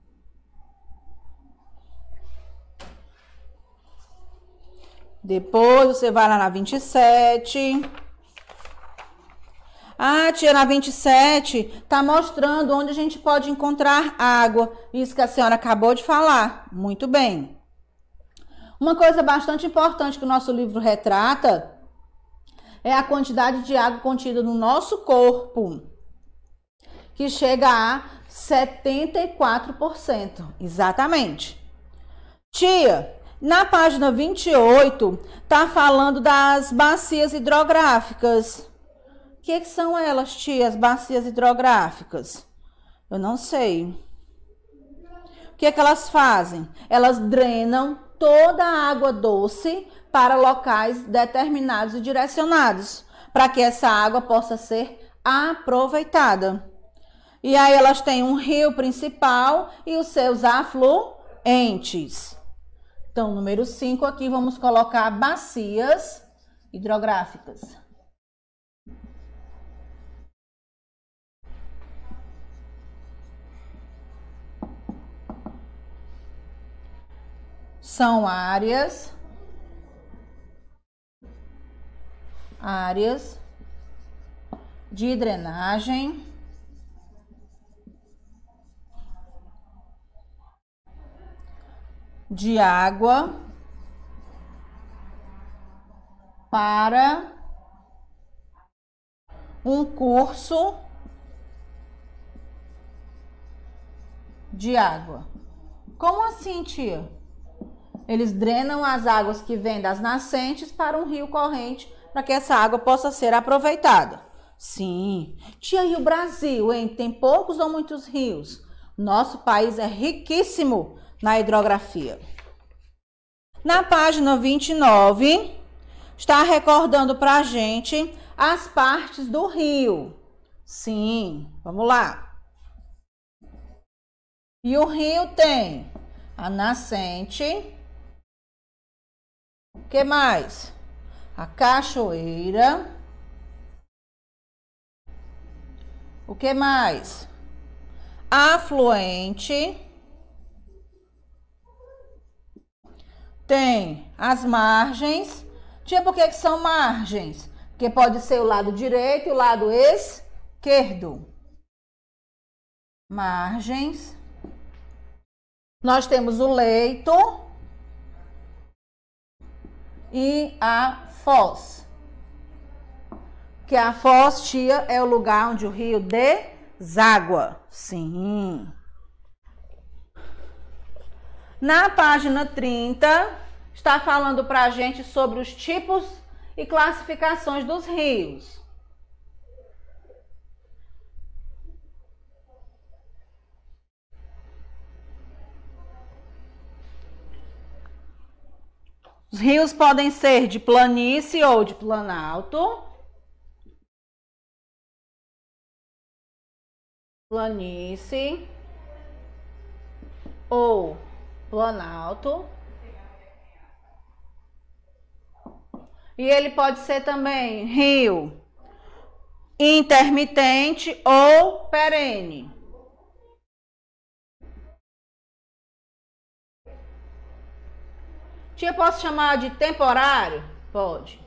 Depois você vai lá na vinte e sete. Ah, tia, na vinte e sete tá mostrando onde a gente pode encontrar água. Isso que a senhora acabou de falar. Muito bem. Uma coisa bastante importante que o nosso livro retrata é a quantidade de água contida no nosso corpo, que chega a setenta e quatro por cento. Exatamente. Tia, na página vinte e oito, tá falando das bacias hidrográficas. O que, que são elas, tia, as bacias hidrográficas? Eu não sei. O que, que elas fazem? Elas drenam toda a água doce para locais determinados e direcionados, para que essa água possa ser aproveitada. E aí elas têm um rio principal e os seus afluentes. Então, número cinco aqui, vamos colocar bacias hidrográficas. São áreas, áreas de drenagem de água para um curso de água. Como assim, tia? Eles drenam as águas que vêm das nascentes para um rio corrente para que essa água possa ser aproveitada. Sim. Tia, e o Brasil, hein? Tem poucos ou muitos rios? Nosso país é riquíssimo na hidrografia. Na página vinte e nove, está recordando para a gente as partes do rio. Sim, vamos lá. E o rio tem a nascente. O que mais? A cachoeira. O que mais? Afluente. Tem as margens. Tipo, o que, que são margens? Porque pode ser o lado direito e o lado esquerdo. Margens. Nós temos o leito e a foz. Que a foz, tia, é o lugar onde o rio deságua. Sim. Na página trinta, está falando para a gente sobre os tipos e classificações dos rios. Os rios podem ser de planície ou de planalto. Planície ou planalto. E ele pode ser também rio intermitente ou perene. Tia, posso chamar de temporário? Pode.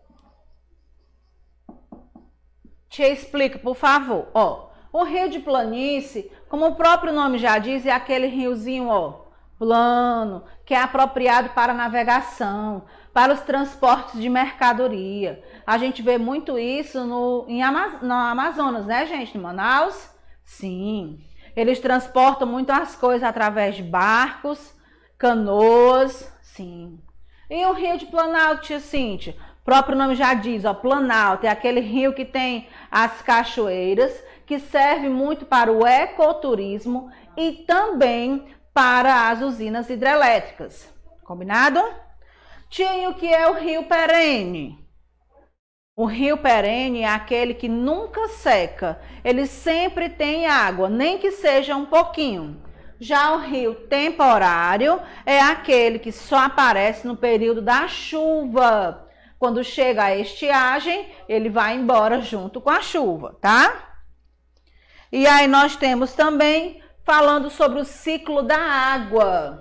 Tia, explica, por favor. Ó, o rio de planície, como o próprio nome já diz, é aquele riozinho, ó, plano, que é apropriado para navegação, para os transportes de mercadoria. A gente vê muito isso no, em Amaz- no Amazonas, né, gente? Em Manaus? Sim. Eles transportam muito as coisas através de barcos, canoas, sim. E o rio de Planalto, tia Cíntia? O próprio nome já diz, ó, Planalto é aquele rio que tem as cachoeiras, que serve muito para o ecoturismo e também para as usinas hidrelétricas. Combinado? Tia, e o que é o rio perene? O rio perene é aquele que nunca seca. Ele sempre tem água, nem que seja um pouquinho. Já o rio temporário é aquele que só aparece no período da chuva. Quando chega a estiagem, ele vai embora junto com a chuva, tá? E aí nós temos também falando sobre o ciclo da água.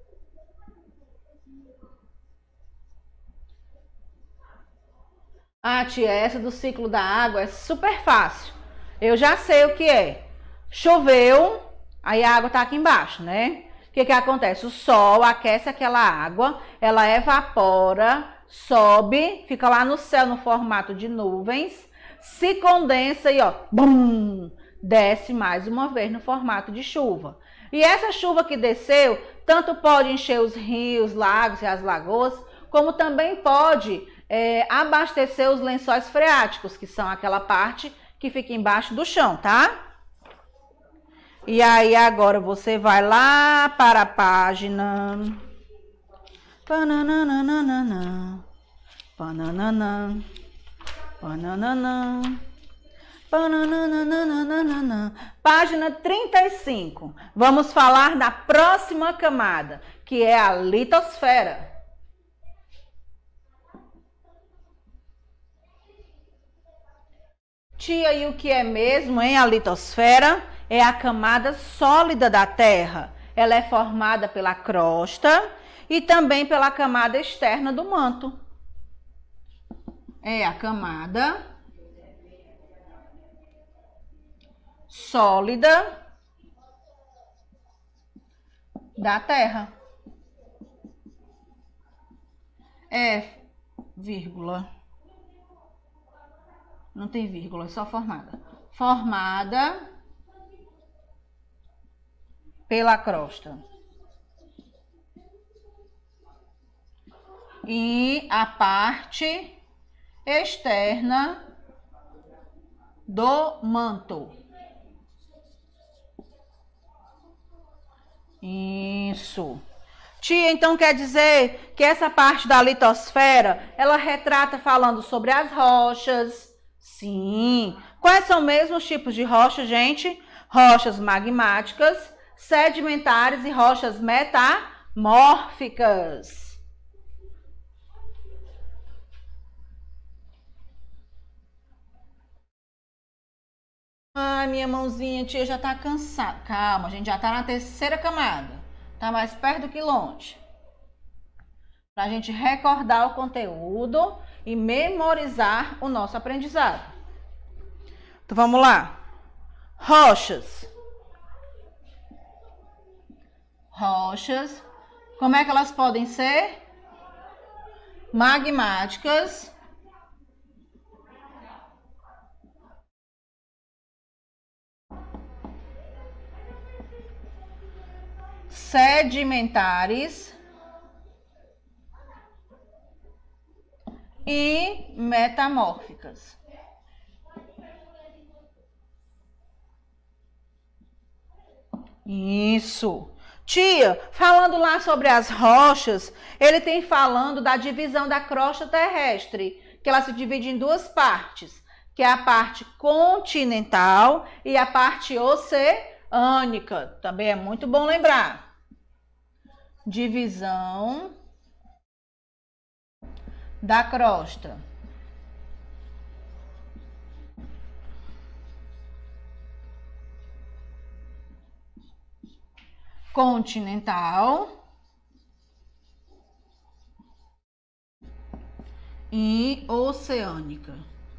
Ah, tia, essa do ciclo da água é super fácil. Eu já sei o que é. Choveu, aí a água tá aqui embaixo, né? O que que acontece? O sol aquece aquela água, ela evapora, sobe, fica lá no céu no formato de nuvens, se condensa e ó, bum, desce mais uma vez no formato de chuva. E essa chuva que desceu, tanto pode encher os rios, lagos e as lagoas, como também pode é, abastecer os lençóis freáticos, que são aquela parte que fica embaixo do chão, tá? E aí agora você vai lá para a página. Pananana, pananana, pananana, pananana, página trinta e cinco. Vamos falar da próxima camada, que é a litosfera. Tia, e o que é mesmo, hein, a litosfera? É a camada sólida da Terra. Ela é formada pela crosta e também pela camada externa do manto. É a camada sólida da Terra. É, vírgula. Não tem vírgula, é só formada. Formada pela crosta. E a parte externa do manto. Isso. Tia, então quer dizer que essa parte da litosfera, ela retrata falando sobre as rochas. Sim. Quais são mesmo os tipos de rocha, gente? Rochas magmáticas, sedimentares e rochas metamórficas. Ai, minha mãozinha, tia, já tá cansada. Calma, a gente já tá na terceira camada. Tá mais perto do que longe. Pra gente recordar o conteúdo e memorizar o nosso aprendizado. Então, vamos lá. Rochas. Rochas. Como é que elas podem ser? Magmáticas. Sedimentares e metamórficas. Isso. Tia, falando lá sobre as rochas, ele tem falando da divisão da crosta terrestre, que ela se divide em duas partes, que é a parte continental e a parte oceânica. Também é muito bom lembrar. Divisão da crosta. Continental e oceânica.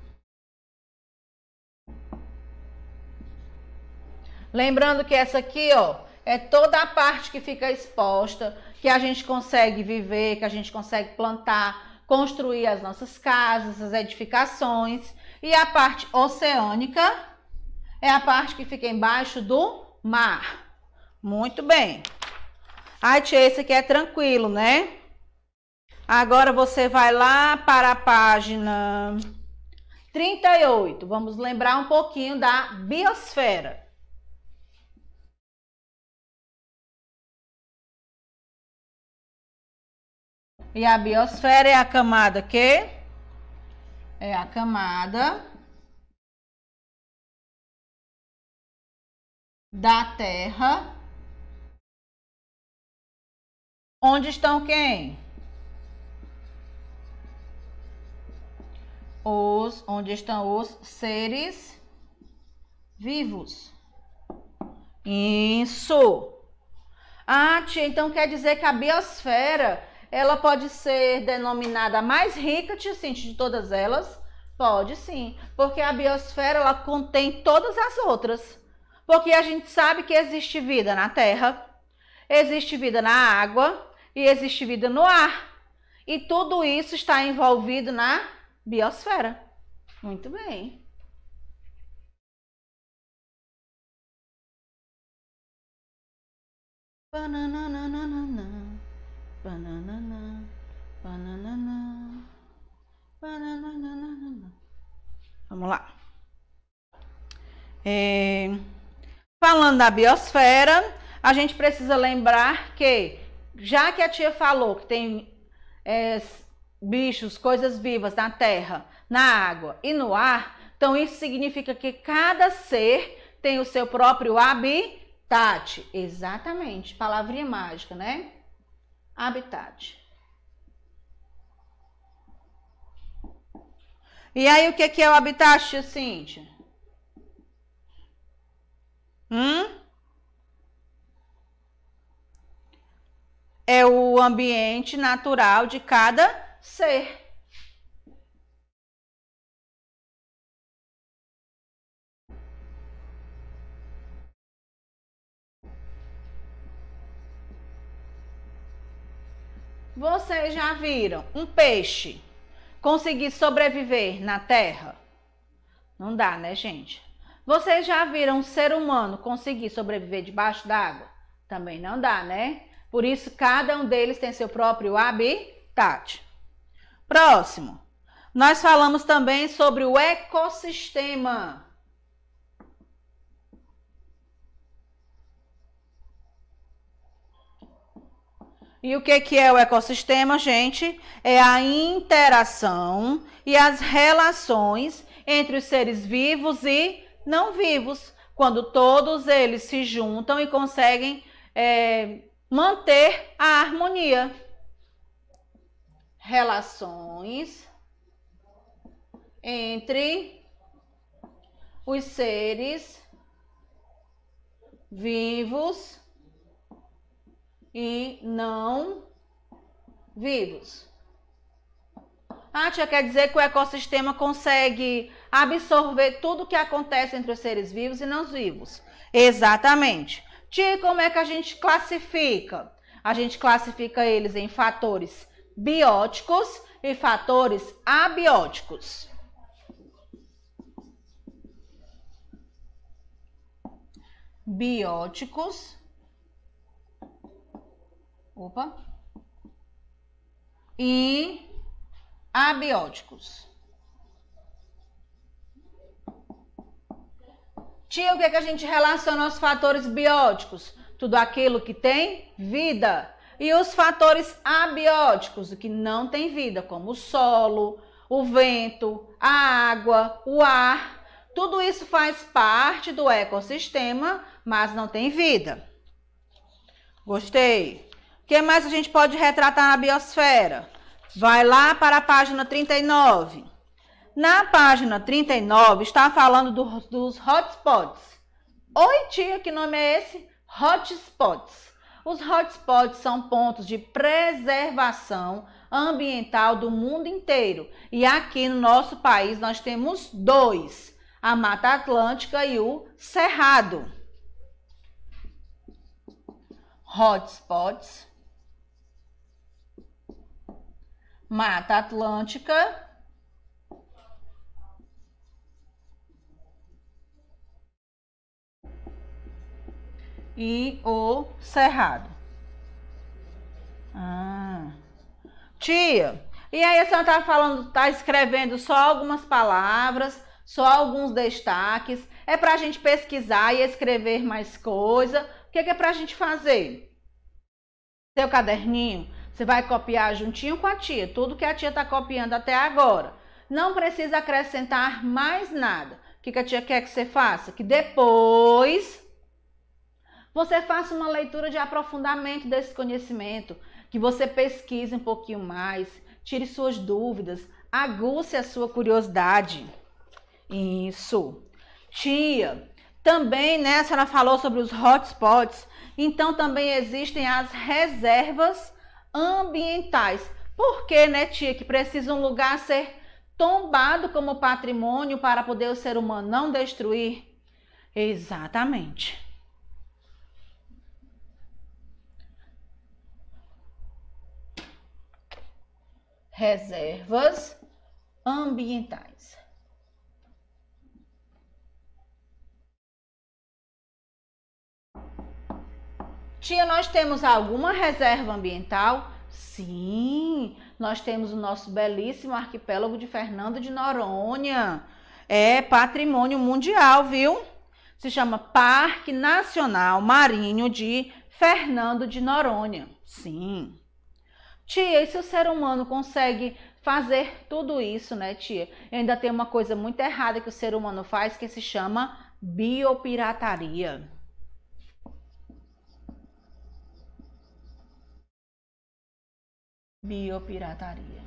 Lembrando que essa aqui, ó, é toda a parte que fica exposta, que a gente consegue viver, que a gente consegue plantar, construir as nossas casas, as edificações. E a parte oceânica é a parte que fica embaixo do mar. Muito bem. Ai, tia, esse aqui é tranquilo, né? Agora você vai lá para a página trinta e oito. Vamos lembrar um pouquinho da biosfera. E a biosfera é a camada que? É a camada da Terra. Onde estão quem? Os, onde estão os seres vivos. Isso. Ah, tia, então quer dizer que a biosfera, ela pode ser denominada a mais rica, tia Cintia, de todas elas? Pode sim, porque a biosfera, ela contém todas as outras. Porque a gente sabe que existe vida na terra, existe vida na água e existe vida no ar. E tudo isso está envolvido na biosfera. Muito bem. Bananana, bananana, bananana, bananana. Vamos lá. É... Falando da biosfera, a gente precisa lembrar que, já que a tia falou que tem é, bichos, coisas vivas na terra, na água e no ar, então isso significa que cada ser tem o seu próprio habitat. Exatamente, palavrinha mágica, né? Habitat. E aí, o que é o habitat, tia Cíntia? Hum? É o ambiente natural de cada ser. Vocês já viram um peixe conseguir sobreviver na terra? Não dá, né, gente? Vocês já viram um ser humano conseguir sobreviver debaixo d'água? Também não dá, né? Por isso, cada um deles tem seu próprio habitat. Próximo. Nós falamos também sobre o ecossistema. E o que, que é o ecossistema, gente? É a interação e as relações entre os seres vivos e não vivos, quando todos eles se juntam e conseguem é, manter a harmonia. Relações entre os seres vivos e não vivos. Ah, tia, quer dizer que o ecossistema consegue absorver tudo o que acontece entre os seres vivos e não vivos. Exatamente. Tia, como é que a gente classifica? A gente classifica eles em fatores bióticos e fatores abióticos. Bióticos. Opa. E abióticos. Tia, o que, é que a gente relaciona aos fatores bióticos? Tudo aquilo que tem vida. E os fatores abióticos, o que não tem vida, como o solo, o vento, a água, o ar. Tudo isso faz parte do ecossistema, mas não tem vida. Gostei. O que mais a gente pode retratar na biosfera? Vai lá para a página trinta e nove. Na página trinta e nove está falando do, dos hotspots. Oi, tia, que nome é esse? Hotspots. Os hotspots são pontos de preservação ambiental do mundo inteiro. E aqui no nosso país nós temos dois: a Mata Atlântica e o Cerrado. Hotspots, Mata Atlântica e o Cerrado. Ah. Tia, e aí a senhora está falando, está escrevendo só algumas palavras, só alguns destaques. É para a gente pesquisar e escrever mais coisa. O que, que é para a gente fazer? Seu caderninho, você vai copiar juntinho com a tia, tudo que a tia está copiando até agora. Não precisa acrescentar mais nada. O que, que a tia quer que você faça? Que depois você faça uma leitura de aprofundamento desse conhecimento, que você pesquise um pouquinho mais, tire suas dúvidas, aguce a sua curiosidade. Isso. Tia, também, né, a senhora falou sobre os hotspots, então também existem as reservas ambientais. Por que, né, tia, que precisa um lugar ser tombado como patrimônio para poder o ser humano não destruir? Exatamente. Reservas ambientais. Tia, nós temos alguma reserva ambiental? Sim, nós temos o nosso belíssimo arquipélago de Fernando de Noronha. É patrimônio mundial, viu? Se chama Parque Nacional Marinho de Fernando de Noronha. Sim. Tia, e se o ser humano consegue fazer tudo isso, né, tia? E ainda tem uma coisa muito errada que o ser humano faz, que se chama biopirataria. Biopirataria.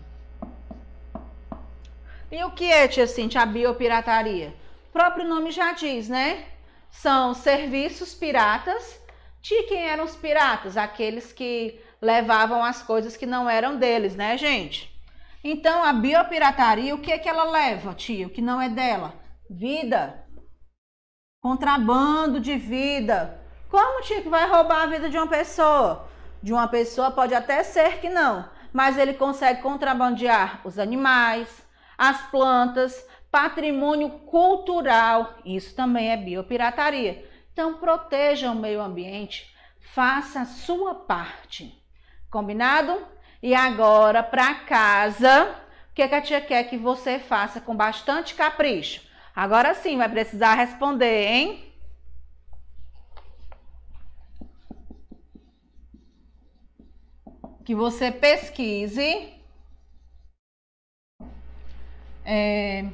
E o que é, tia Cintia, a biopirataria? O próprio nome já diz, né? São serviços piratas. Tia, quem eram os piratas? Aqueles que levavam as coisas que não eram deles, né, gente? Então, a biopirataria, o que é que ela leva, tia? O que não é dela? Vida. Contrabando de vida. Como, tia, que vai roubar a vida de uma pessoa? De uma pessoa pode até ser que não, mas ele consegue contrabandear os animais, as plantas, patrimônio cultural. Isso também é biopirataria. Então, proteja o meio ambiente, faça a sua parte. Combinado? E agora, para casa, o que, que a tia quer que você faça com bastante capricho? Agora sim, vai precisar responder, hein? que você pesquise é,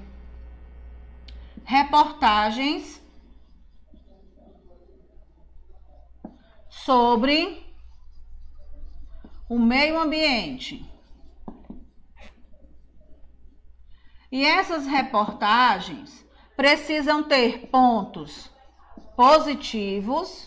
reportagens sobre o meio ambiente. E essas reportagens precisam ter pontos positivos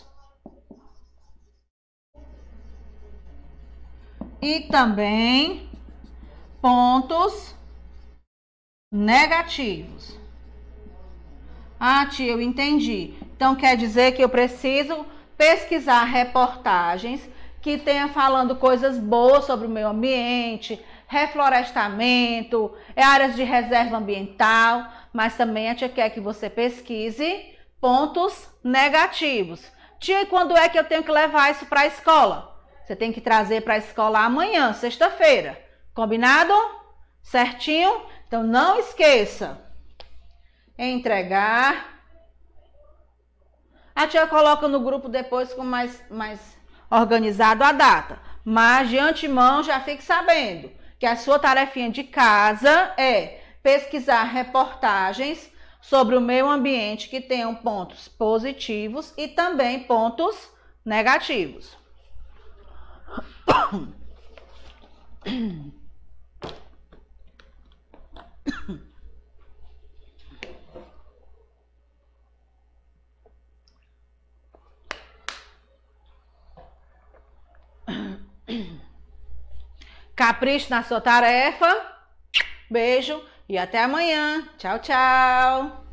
e também pontos negativos. Ah, tia, eu entendi. Então quer dizer que eu preciso pesquisar reportagens que tenha falando coisas boas sobre o meio ambiente, reflorestamento, áreas de reserva ambiental, mas também a tia quer que você pesquise pontos negativos. Tia, e quando é que eu tenho que levar isso para a escola? Você tem que trazer para a escola amanhã, sexta-feira. Combinado? Certinho? Então não esqueça. Entregar. A tia coloca no grupo depois com mais, mais organizado a data. Mas de antemão já fique sabendo que a sua tarefinha de casa é pesquisar reportagens sobre o meio ambiente que tenham pontos positivos e também pontos negativos. Capricho na sua tarefa. Beijo e até amanhã. Tchau, tchau.